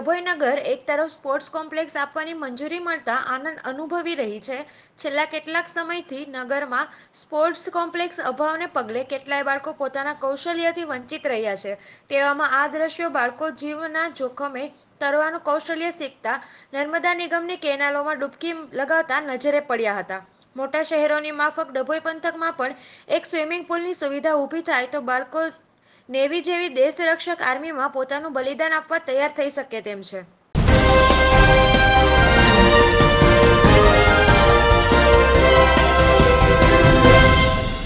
ડભોઈ નગર એક તરફ sports complex આપવાની મંજૂરી મળતા આનંદ અનુભવી રહી છે. છેલ્લા કેટલાક સમયથી નગરમાં સ્પોર્ટ્સ કોમ્પ્લેક્સ અભાવને પગલે કેટલાય બાળકો પોતાના કૌશલ્યથી વંચિત રહ્યા છે. તેવામાં આ દ્રશ્યો બાળકો જીવના જોખમે તરવાનું કૌશલ્ય શીખતા નર્મદા નિગમની કેનાલોમાં ડૂબકી લગાવતા નજરે પડ્યા હતા. મોટા શહેરોની માફક ડભોઈ પંથકમાં પણ એક સ્વિમિંગ પુલની સુવિધા ઊભી થાય તો બાળકો નેવી જેવી દેશરક્ષક આર્મીમાં પોતાનું બલિદાન આપવા તૈયાર થઈ શકે તેમ છે.